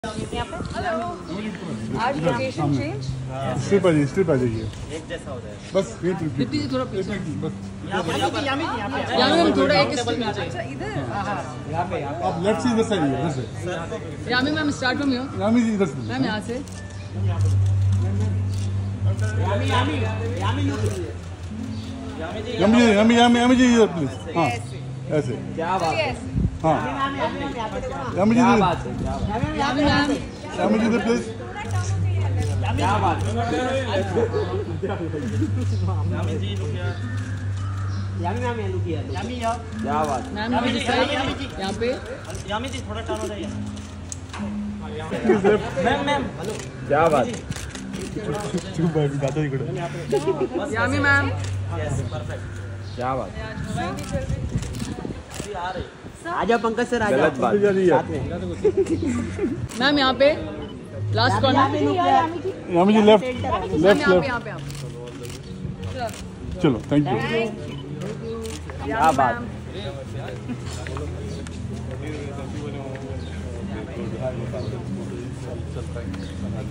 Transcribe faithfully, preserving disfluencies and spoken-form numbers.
यहाँ पे हेलो आज लोकेशन चेंज स्ट्रिप आ जाइए स्ट्रिप आ जाइए एक जैसा हो जाएगा बस ये दीदी थोड़ा पीछे बस यहाँ में थोड़ा एक स्टेप नीचे अच्छा इधर यहाँ पे यहाँ आप लेफ्ट से इधर से आइए इधर से यहाँ में ma'am start from here Yami ji इधर से मैम यहाँ से यामी जी यामी यामी यामी जी इधर प्लीज हाँ ऐसे क्या बात है हाँ यामी जी क्या इधर बात है क्या बात है यहाँ में मैम यामी जी इधर प्लीज क्या बात है यामी जी रुकिए यामी मैम ये रुकिए यामी या क्या बात है मैम यहाँ पे यहाँ पे यामी जी थोड़ा टर्न हो जाइए मैम मैम क्या बात है चुप बैठ दादा जी को यहाँ में मैम यस परफेक्ट क्या बात है आ रही आजा पंकज सर आजा गलत बात साथ मैम यहाँ पे last corner Yami ji left ma'am left यहाँ पे लेफ्ट यहाँ पे यहाँ पे चलो थैंक यू क्या बात है